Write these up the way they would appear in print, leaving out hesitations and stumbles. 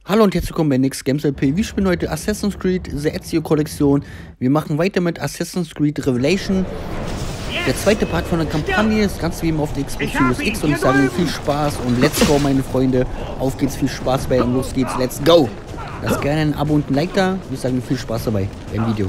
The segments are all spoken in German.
Hallo und herzlich willkommen bei Nix Games LP. Wir spielen heute Assassin's Creed The Ezio Kollektion. Wir machen weiter mit Assassin's Creed Revelation. Der zweite Part von der Kampagne ist ganz wie immer auf der Xbox Series X und ich sage viel Spaß und let's go, meine Freunde. Auf geht's, viel Spaß bei und los geht's, let's go. Lasst gerne ein Abo und ein Like da. Wir sagen viel Spaß dabei beim Video.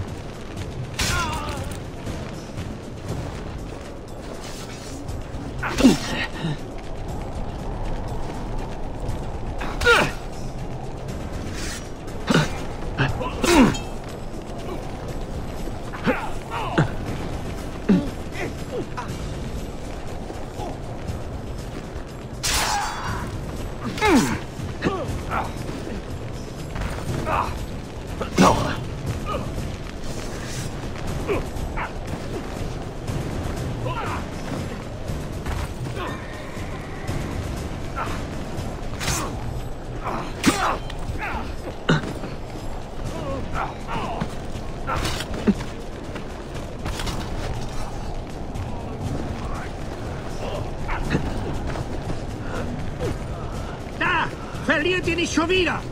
Verliert ihr nicht schon wieder!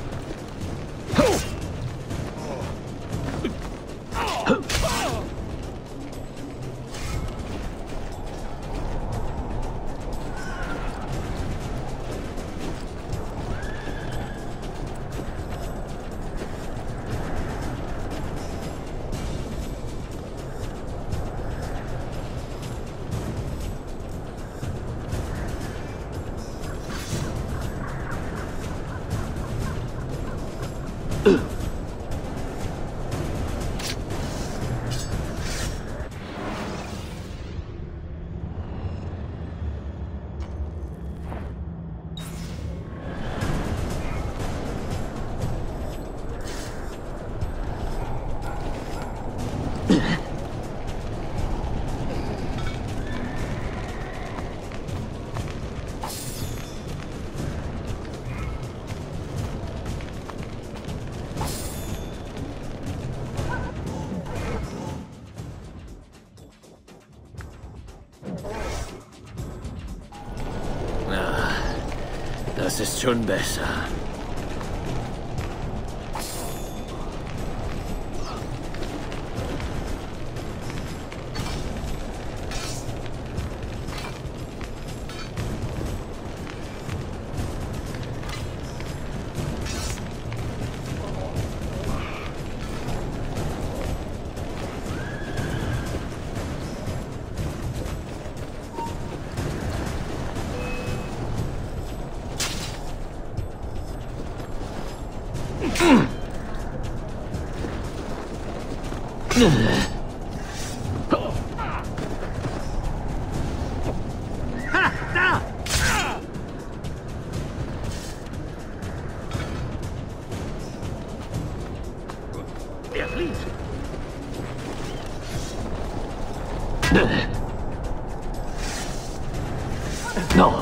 Das ist schon besser. Ha! Da! Er flieht! No.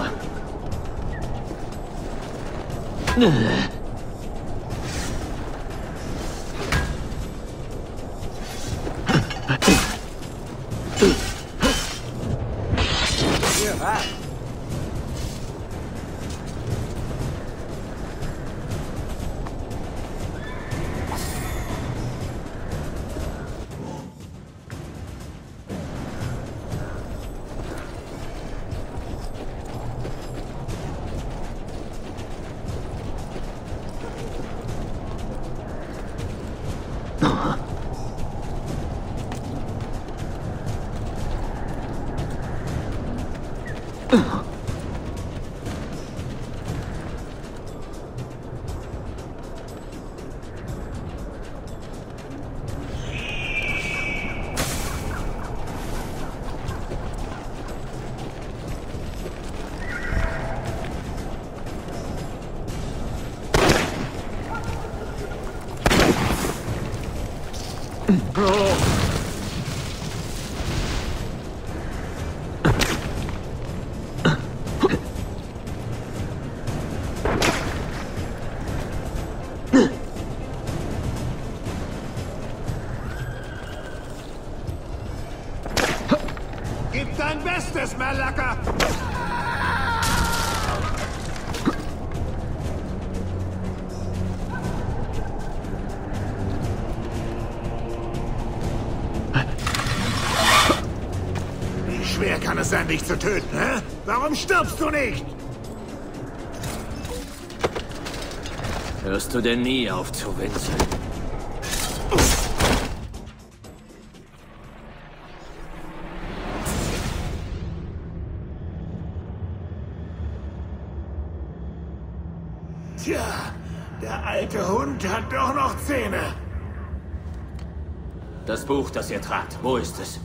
Gib dein Bestes, Malaka! kann es sein, dich zu töten, hä? Warum stirbst du nicht? Hörst du denn nie auf zu winseln? Tja, der alte Hund hat doch noch Zähne. Das Buch, das ihr tragt, wo ist es?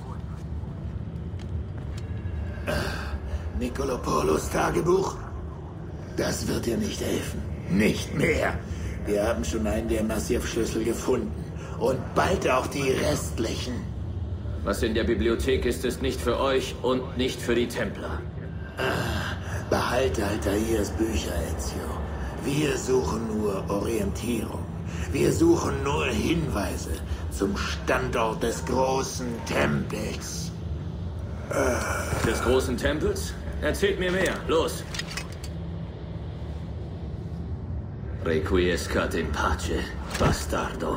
Nikolopoulos Tagebuch? Das wird dir nicht helfen. Nicht mehr. Wir haben schon einen der Massivschlüssel gefunden. Und bald auch die restlichen. Was in der Bibliothek ist, ist nicht für euch und nicht für die Templer. Behalte Altairs Bücher, Ezio. Wir suchen nur Orientierung. Wir suchen nur Hinweise zum Standort des großen Tempels. Des großen Tempels? Erzählt mir mehr. Los! Requiescat in pace, bastardo.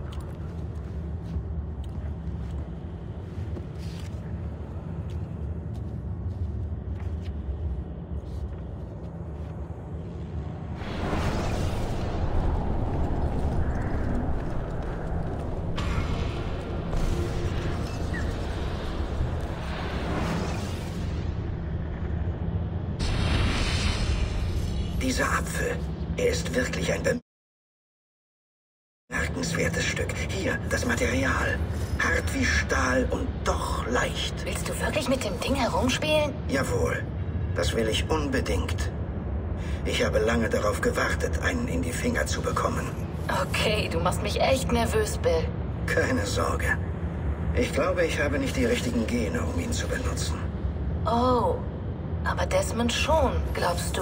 Dieser Apfel, er ist wirklich ein bemerkenswertes Stück. Hier, das Material. Hart wie Stahl und doch leicht. Willst du wirklich mit dem Ding herumspielen? Jawohl, das will ich unbedingt. Ich habe lange darauf gewartet, einen in die Finger zu bekommen. Okay, du machst mich echt nervös, Bill. Keine Sorge. Ich glaube, ich habe nicht die richtigen Gene, um ihn zu benutzen. Oh, aber Desmond schon, glaubst du?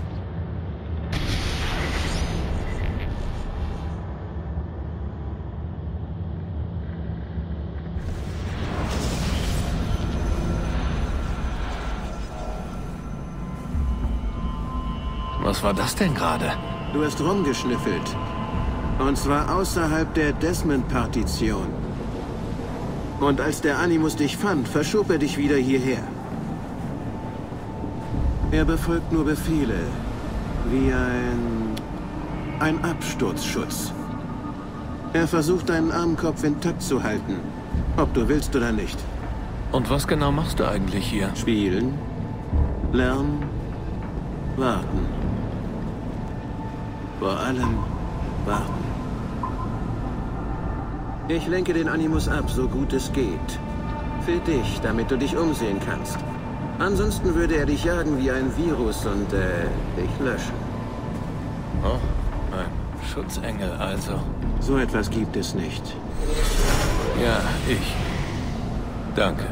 Was war das denn gerade? Du hast rumgeschnüffelt. Und zwar außerhalb der Desmond-Partition. Und als der Animus dich fand, verschob er dich wieder hierher. Er befolgt nur Befehle. Wie ein Absturzschutz. Er versucht, deinen armen Kopf intakt zu halten. Ob du willst oder nicht. Und was genau machst du eigentlich hier? Spielen. Lernen. Warten. Vor allem warten. Ich lenke den Animus ab, so gut es geht. Für dich, damit du dich umsehen kannst. Ansonsten würde er dich jagen wie ein Virus und, dich löschen. Oh, ein Schutzengel also. So etwas gibt es nicht. Ja, ich. Danke.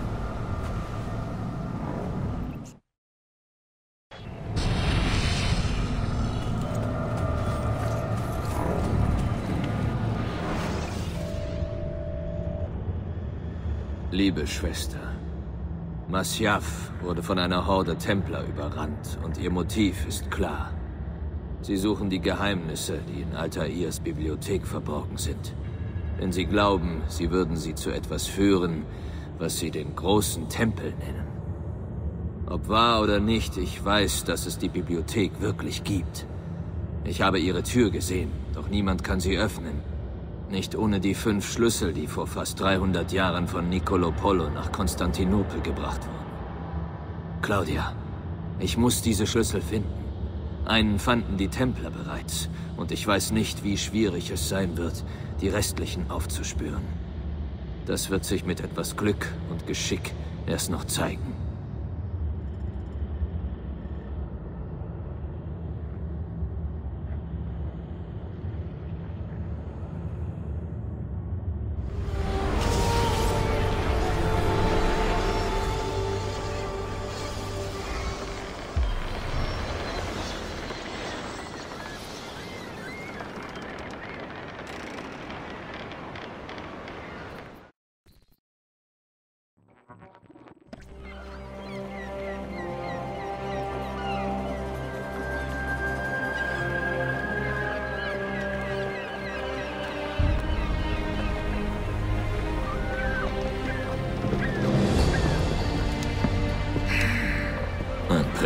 Liebe Schwester, Masyaf wurde von einer Horde Templer überrannt und ihr Motiv ist klar. Sie suchen die Geheimnisse, die in Altairs Bibliothek verborgen sind. Denn sie glauben, sie würden sie zu etwas führen, was sie den großen Tempel nennen. Ob wahr oder nicht, ich weiß, dass es die Bibliothek wirklich gibt. Ich habe ihre Tür gesehen, doch niemand kann sie öffnen. Nicht ohne die 5 Schlüssel, die vor fast 300 Jahren von Nicolopolo nach Konstantinopel gebracht wurden. Claudia, ich muss diese Schlüssel finden. Einen fanden die Templer bereits, und ich weiß nicht, wie schwierig es sein wird, die restlichen aufzuspüren. Das wird sich mit etwas Glück und Geschick erst noch zeigen.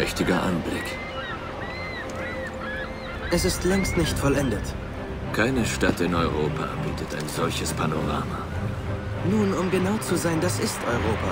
prächtiger Anblick. Es ist längst nicht vollendet. Keine Stadt in Europa bietet ein solches Panorama. Nun, um genau zu sein, das ist Europa.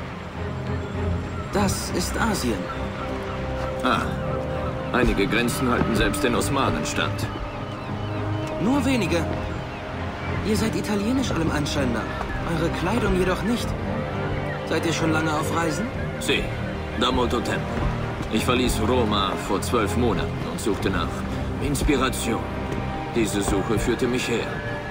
Das ist Asien. Ah, einige Grenzen halten selbst den Osmanen stand. Nur wenige. Ihr seid italienisch allem Anschein nach. Eure Kleidung jedoch nicht. Seid ihr schon lange auf Reisen? Sì, da molto tempo. Ich verließ Roma vor 12 Monaten und suchte nach Inspiration. Diese Suche führte mich her.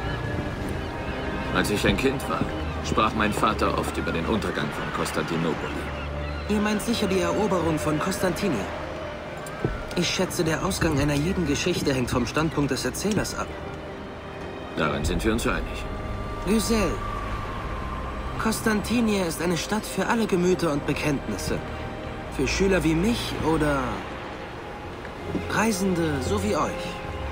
Als ich ein Kind war, sprach mein Vater oft über den Untergang von Konstantinopel. Ihr meint sicher die Eroberung von Konstantinien. Ich schätze, der Ausgang einer jeden Geschichte hängt vom Standpunkt des Erzählers ab. Darin sind wir uns einig. Güzel. Konstantinie ist eine Stadt für alle Gemüter und Bekenntnisse. Für Schüler wie mich oder Reisende so wie euch.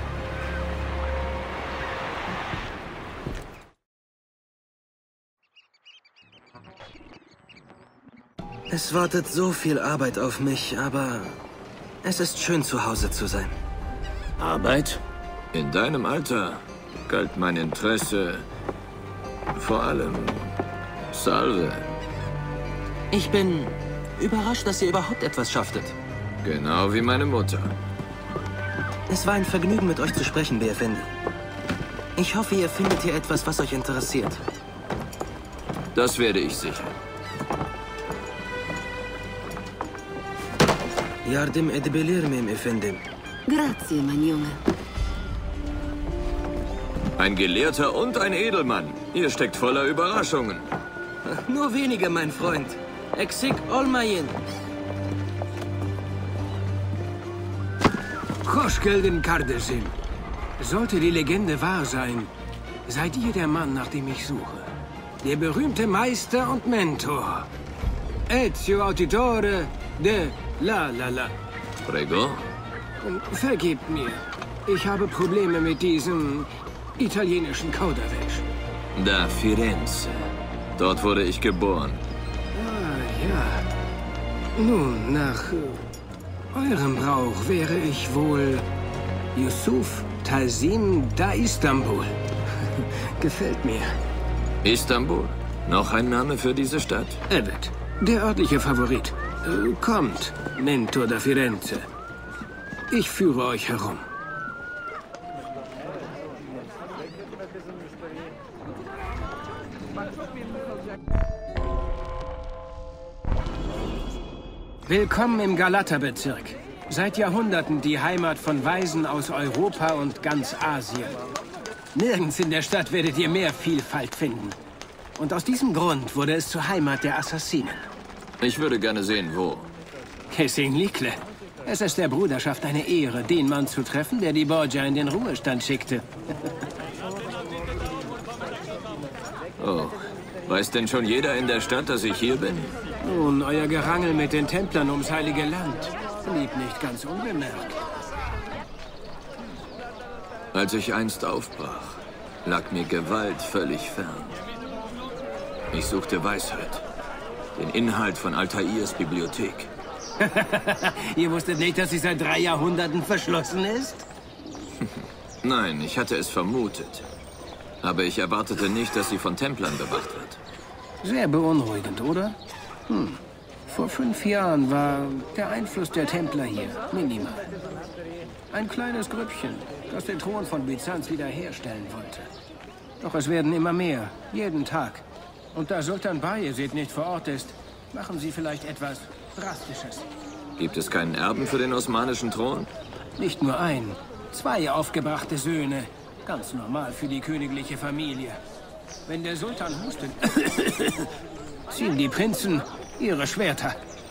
Es wartet so viel Arbeit auf mich, aber es ist schön, zu Hause zu sein. Arbeit? In deinem Alter galt mein Interesse vor allem Salve. Ich bin überrascht, dass ihr überhaupt etwas schafftet. Genau wie meine Mutter. Es war ein Vergnügen, mit euch zu sprechen, Befendi. Ich hoffe, ihr findet hier etwas, was euch interessiert. Das werde ich sicher. Yardım edebilir miyim efendim? Grazie, mein Junge. Ein Gelehrter und ein Edelmann. Ihr steckt voller Überraschungen. Nur wenige, mein Freund. Eksik olmayın. Hoş geldin kardeşim. Sollte die Legende wahr sein, seid ihr der Mann, nach dem ich suche. Der berühmte Meister und Mentor. Ezio Auditore de La. Prego? Vergebt mir. Ich habe Probleme mit diesem italienischen Kauderwelsch. Da Firenze. Dort wurde ich geboren. Ah, ja. Nun, nach eurem Brauch wäre ich wohl Yusuf Tazim da Istanbul. Gefällt mir. Istanbul? Noch ein Name für diese Stadt? Evet, der örtliche Favorit. Kommt, Mentor da Firenze. Ich führe euch herum. Willkommen im Galata-Bezirk. Seit Jahrhunderten die Heimat von Weisen aus Europa und ganz Asien. Nirgends in der Stadt werdet ihr mehr Vielfalt finden. Und aus diesem Grund wurde es zur Heimat der Assassinen. Ich würde gerne sehen, wo. Kessing-Likle. Es ist der Bruderschaft eine Ehre, den Mann zu treffen, der die Borgia in den Ruhestand schickte. Oh, weiß denn schon jeder in der Stadt, dass ich hier bin? Nun, euer Gerangel mit den Templern ums Heilige Land blieb nicht ganz unbemerkt. Als ich einst aufbrach, lag mir Gewalt völlig fern. Ich suchte Weisheit, den Inhalt von Altairs Bibliothek. Ihr wusstet nicht, dass sie seit 3 Jahrhunderten verschlossen ist? Nein, ich hatte es vermutet. Aber ich erwartete nicht, dass sie von Templern bewacht wird. Sehr beunruhigend, oder? Vor 5 Jahren war der Einfluss der Templer hier minimal. Ein kleines Grüppchen, das den Thron von Byzanz wiederherstellen wollte. Doch es werden immer mehr, jeden Tag. Und da Sultan Bayezid nicht vor Ort ist, machen sie vielleicht etwas Drastisches. Gibt es keinen Erben für den osmanischen Thron? Nicht nur ein, 2 aufgebrachte Söhne. Ganz normal für die königliche Familie. Wenn der Sultan hustet, ziehen die Prinzen ihre Schwerter.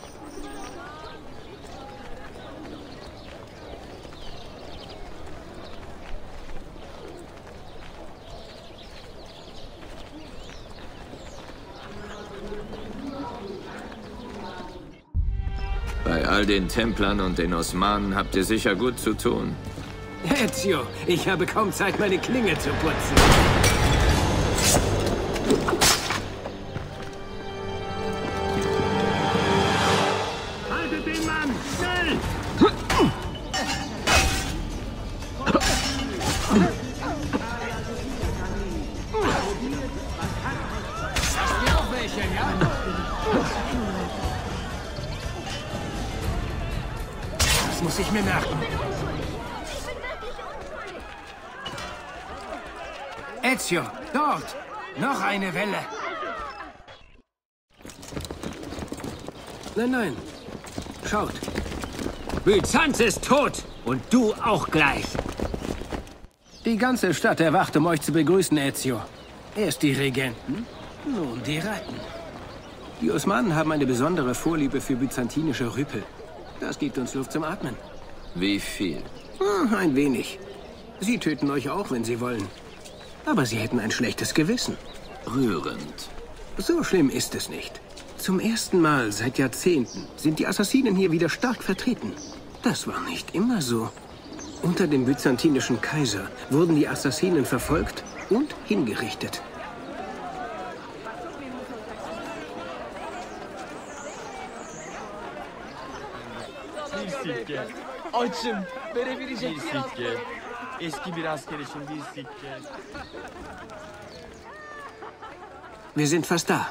Bei all den Templern und den Osmanen habt ihr sicher gut zu tun. Ezio, ich habe kaum Zeit, meine Klinge zu putzen. Haltet den Mann! Schnell! Hast du auch welche, ja? Das muss ich mir merken. Ezio, dort! Noch eine Welle! Nein, nein. Schaut. Byzanz ist tot! Und du auch gleich! Die ganze Stadt erwacht, um euch zu begrüßen, Ezio. Erst die Regenten, nun die Ratten. Die Osmanen haben eine besondere Vorliebe für byzantinische Rüpel. Das gibt uns Luft zum Atmen. Wie viel? Ein wenig. Sie töten euch auch, wenn sie wollen. Aber sie hätten ein schlechtes Gewissen. Rührend. So schlimm ist es nicht. Zum ersten Mal seit Jahrzehnten sind die Assassinen hier wieder stark vertreten. Das war nicht immer so. Unter dem byzantinischen Kaiser wurden die Assassinen verfolgt und hingerichtet. Açım. Verebilecek bir sikke. Eski bir asker için bir sikke. Wir sind fast da.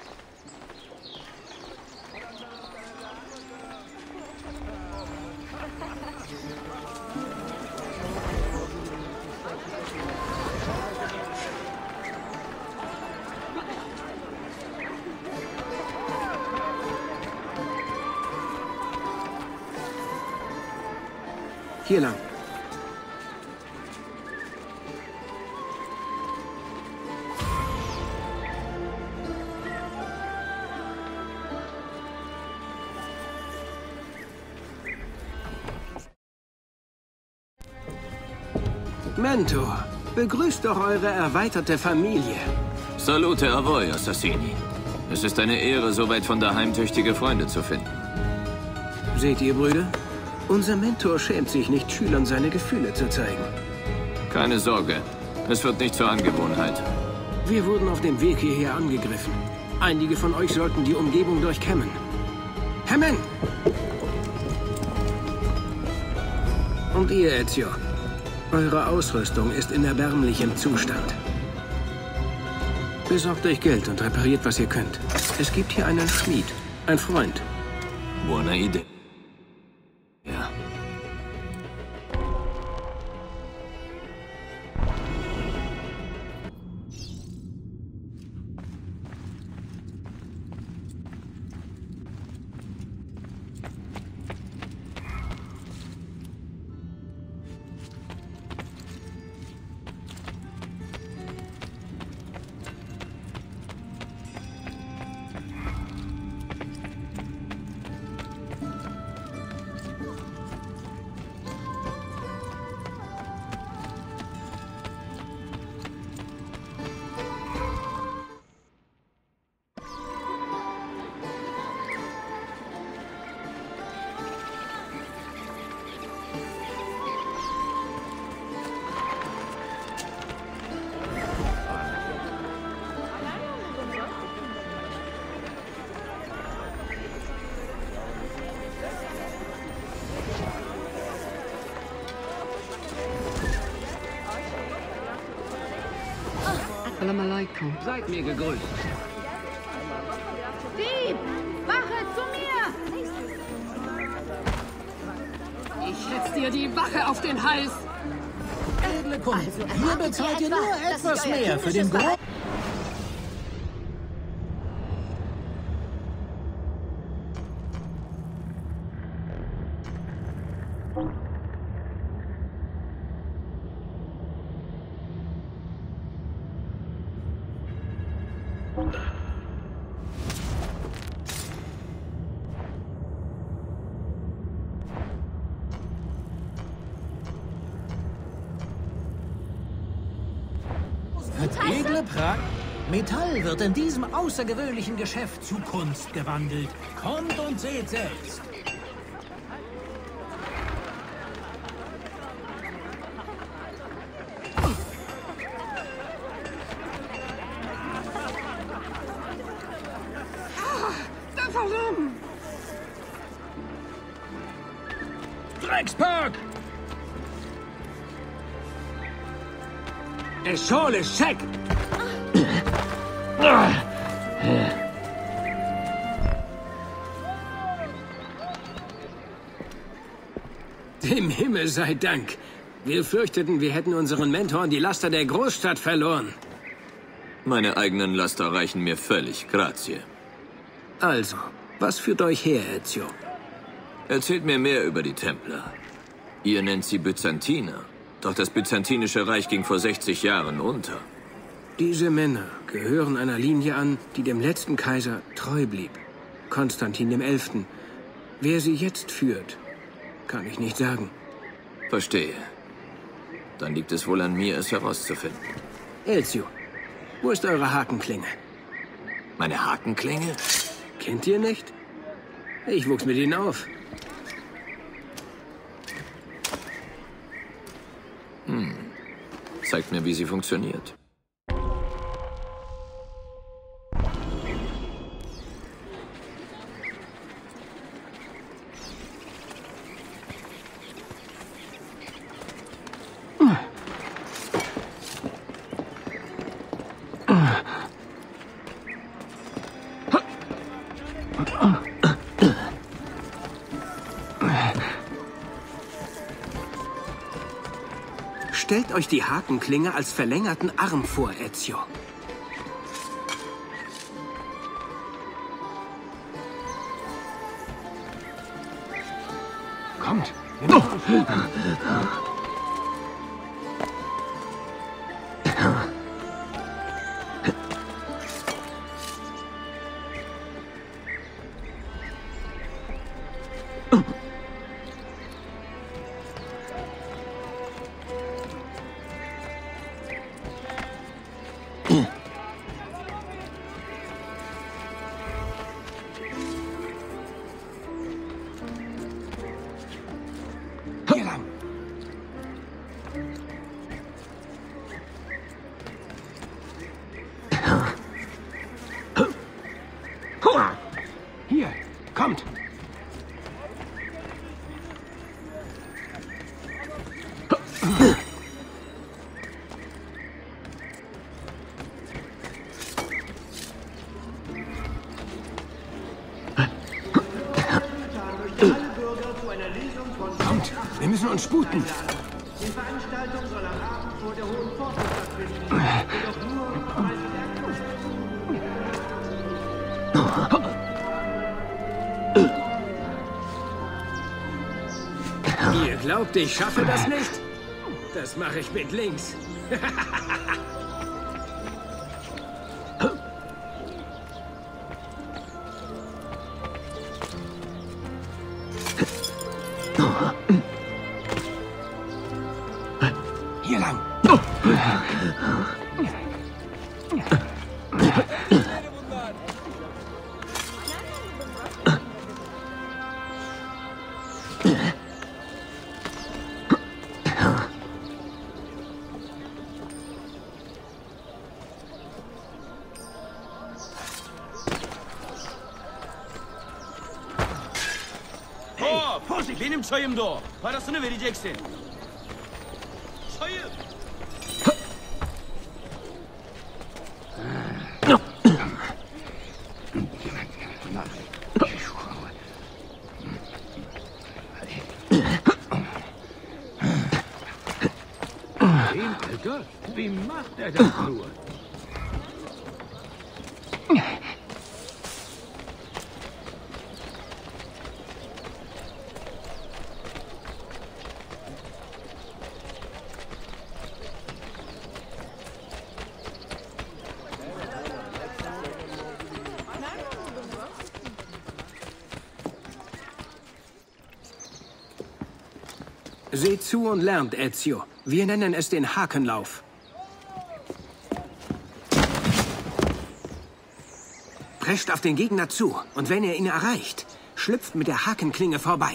Hier lang. Mentor, begrüßt doch eure erweiterte Familie. Salute a voi, Assassini. Es ist eine Ehre, so weit von daheim tüchtige Freunde zu finden. Seht ihr, Brüder? Unser Mentor schämt sich nicht, Schülern seine Gefühle zu zeigen. Keine Sorge, es wird nicht zur Angewohnheit. Wir wurden auf dem Weg hierher angegriffen. Einige von euch sollten die Umgebung durchkämmen. Hemmen! Und ihr, Ezio? Eure Ausrüstung ist in erbärmlichem Zustand. Besorgt euch Geld und repariert, was ihr könnt. Es gibt hier einen Schmied, ein Freund. Buona Idee. Ja. Assalamu alaikum. Seid mir gegrüßt. Dieb! Wache zu mir! Ich hetz dir die Wache auf den Hals! Edle Kunden, hier bezahlt ihr nur etwas mehr für den Grund. Edle Prag. Metall wird in diesem außergewöhnlichen Geschäft zu Kunst gewandelt. Kommt und seht selbst. Warum? Dreckspark! Esole, check! Dem Himmel sei Dank. Wir fürchteten, wir hätten unseren Mentor in die Laster der Großstadt verloren. Meine eigenen Laster reichen mir völlig, grazie. Also, was führt euch her, Ezio? Erzählt mir mehr über die Templer. Ihr nennt sie Byzantiner. Doch das Byzantinische Reich ging vor 60 Jahren unter. Diese Männer gehören einer Linie an, die dem letzten Kaiser treu blieb. Konstantin dem 11. Wer sie jetzt führt, kann ich nicht sagen. Verstehe. Dann liegt es wohl an mir, es herauszufinden. Ezio, wo ist eure Hakenklinge? Meine Hakenklinge? Kennt ihr nicht? Ich wuchs mit ihnen auf. Zeigt mir, wie sie funktioniert. Stellt euch die Hakenklinge als verlängerten Arm vor, Ezio. Kommt. Hier lang. Hier, kommt. Kommt, wir müssen uns sputen. Die Veranstaltung soll am Abend vor der Hohen Pforte stattfinden. Jedoch nur, weil sie Ihr glaubt, ich schaffe das nicht? Das mache ich mit links. Hier lang. Benim çayımdı o. Parasını vereceksin. Çayım. Alter, wie macht er das nur? Seht zu und lernt, Ezio. Wir nennen es den Hakenlauf. Prescht auf den Gegner zu und wenn ihr ihn erreicht, schlüpft mit der Hakenklinge vorbei.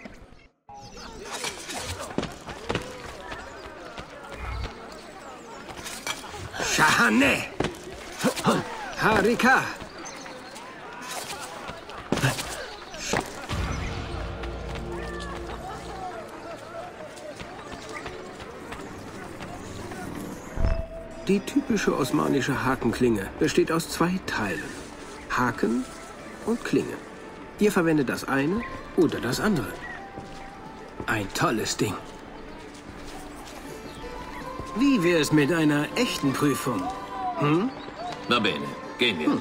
Shahane! Harika! Die typische osmanische Hakenklinge besteht aus 2 Teilen. Haken und Klinge. Ihr verwendet das eine oder das andere. Ein tolles Ding. Wie wär's mit einer echten Prüfung? Hm? Na bene, gehen wir.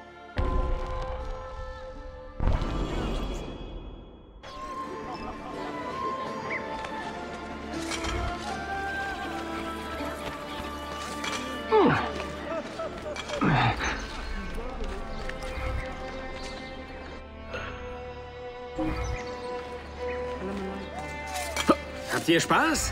Habt ihr Spaß?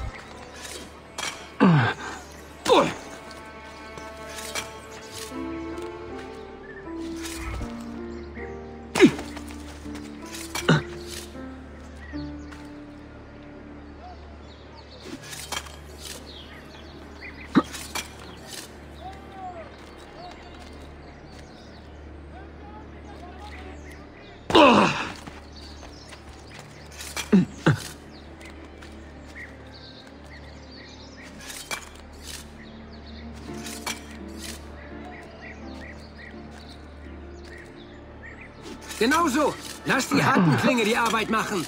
Genauso. Lass die Hakenklinge die Arbeit machen.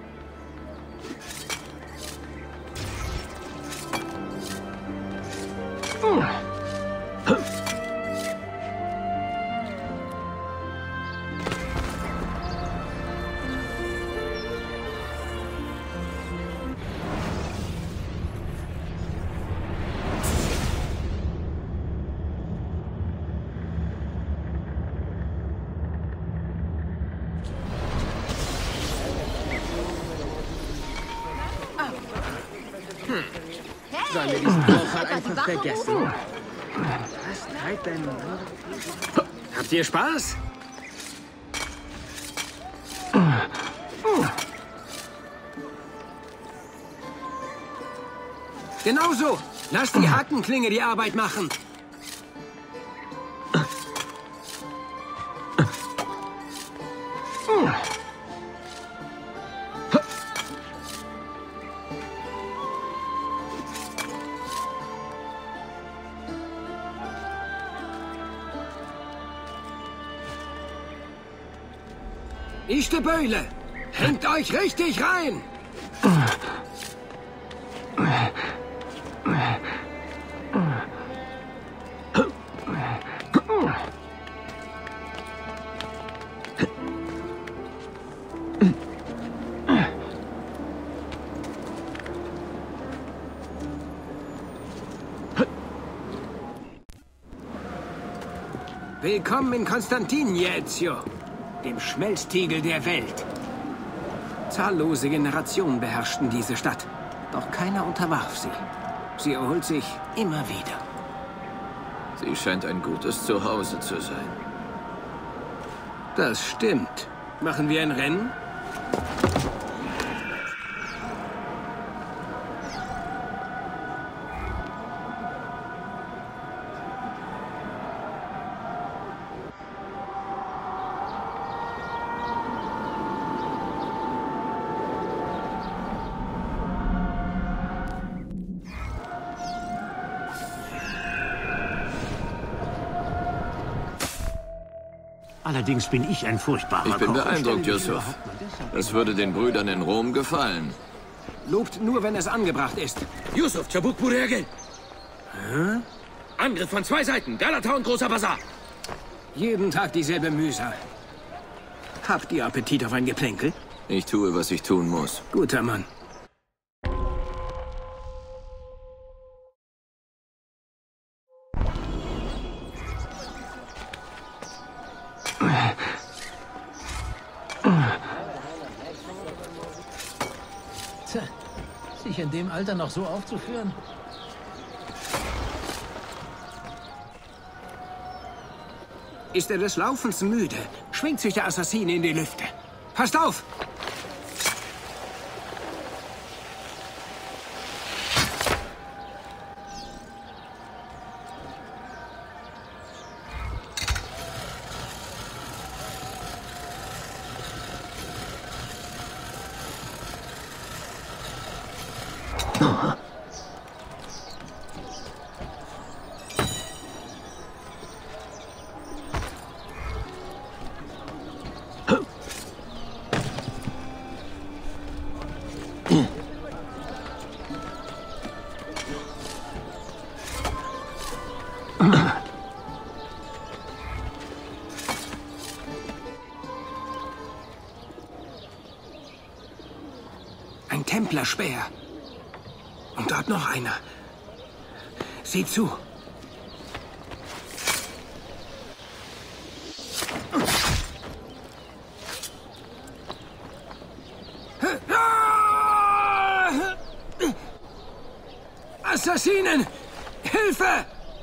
Sollen wir diesen Vorfall einfach vergessen? Was treibt denn? Habt ihr Spaß? Genauso. Lass die Hakenklinge die Arbeit machen. Ich die Beule. Hängt euch richtig rein. Willkommen in Konstantinje, Ezio, dem Schmelztiegel der Welt. Zahllose Generationen beherrschten diese Stadt, doch keiner unterwarf sie. Sie erholt sich immer wieder. Sie scheint ein gutes Zuhause zu sein. Das stimmt. Machen wir ein Rennen? Allerdings bin ich ein furchtbarer Ich bin Koch. beeindruckt, Yusuf. Es würde den Brüdern in Rom gefallen. Lobt nur, wenn es angebracht ist. Yusuf, Chabuk Burege. Angriff von 2 Seiten. Galata und Großer Bazar. Jeden Tag dieselbe Mühsal. Habt ihr Appetit auf ein Geplänkel? Ich tue, was ich tun muss. Guter Mann. Tja, sich in dem Alter noch so aufzuführen? Ist er des Laufens müde, schwingt sich der Assassine in die Lüfte. Passt auf! Ein Templerspeer. Und dort noch einer. Sieh zu. Assassinen! Hilfe!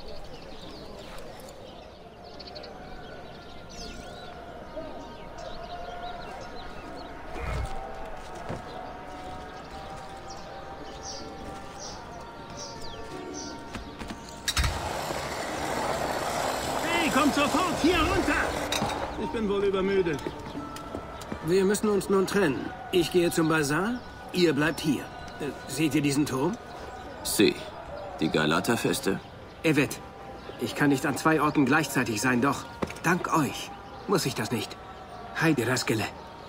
Hey, kommt sofort hier runter! Ich bin wohl übermüdet. Wir müssen uns nun trennen. Ich gehe zum Bazar, ihr bleibt hier. Seht ihr diesen Turm? Sie. Die Galata-Feste? Evet. Ich kann nicht an 2 Orten gleichzeitig sein, doch dank euch muss ich das nicht. Heide Raskele.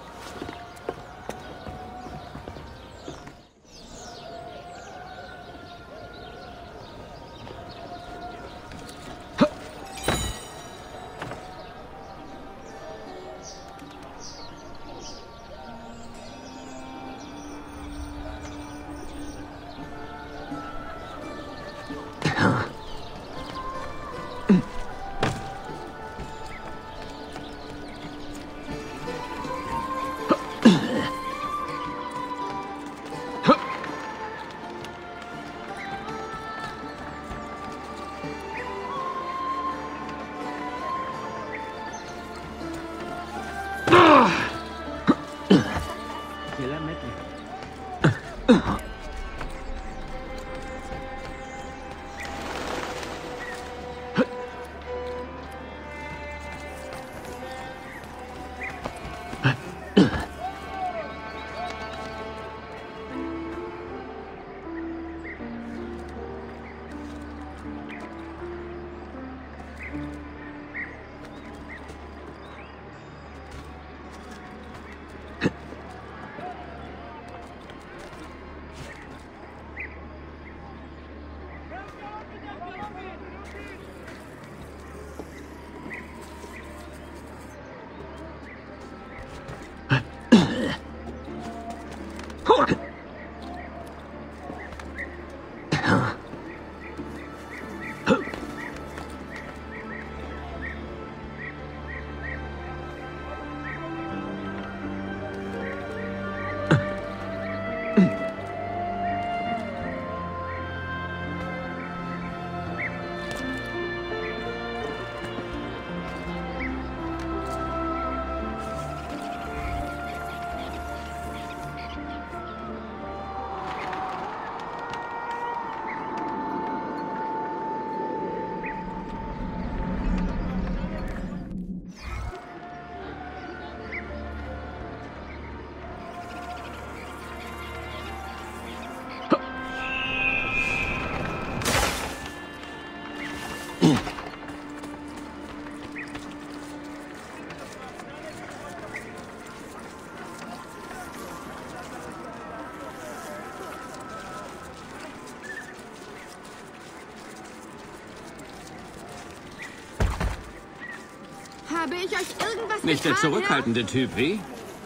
Habe ich euch irgendwas Nicht der getan, zurückhaltende Typ, wie?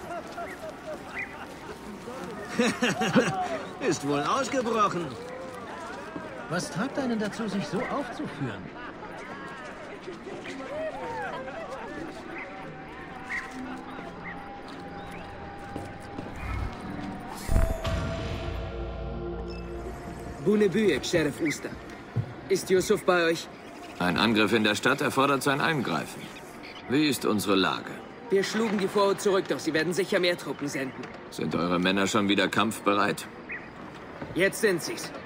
Ist wohl ausgebrochen. Was treibt einen dazu, sich so aufzuführen? Bunebüyek, Sheriff Uster. Ist Yusuf bei euch? Ein Angriff in der Stadt erfordert sein Eingreifen. Wie ist unsere Lage? Wir schlugen die Vorhut zurück, doch sie werden sicher mehr Truppen senden. Sind eure Männer schon wieder kampfbereit? Jetzt sind sie's.